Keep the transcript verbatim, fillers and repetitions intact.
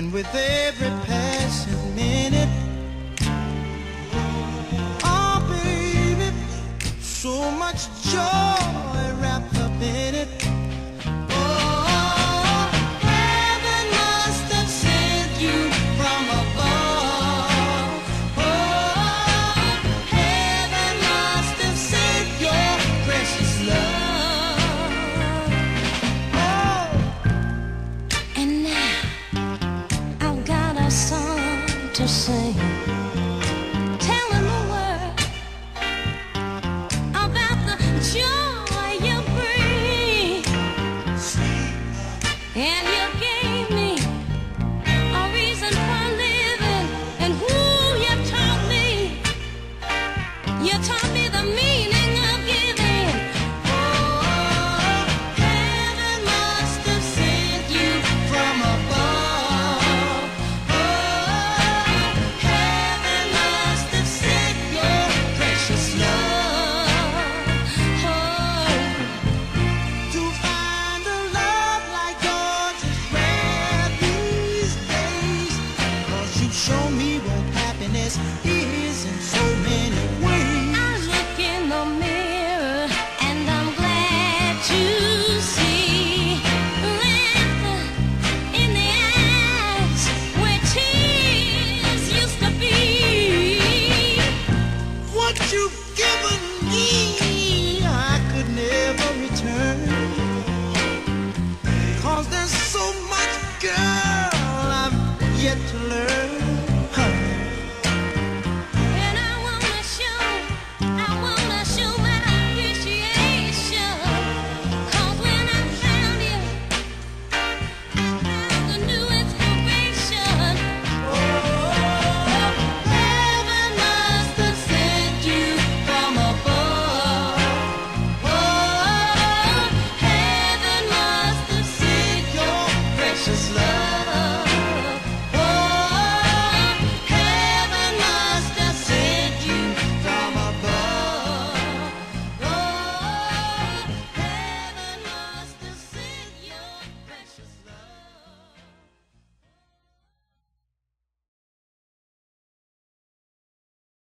And with every passing minute, oh baby, so much joy wrapped up in it. Oh, heaven must have sent you from above. Oh, heaven must have sent your precious love. Oh, And now I've got a song to sing, telling the world about the joy you bring. And you gave me a reason for living, and who you taught me, you taught me the meaning of giving. oh, heaven must have sent you from above. Oh, heaven must have sent your precious love. Oh, To find a love like yours is rare these days. 'Cause you show me what happiness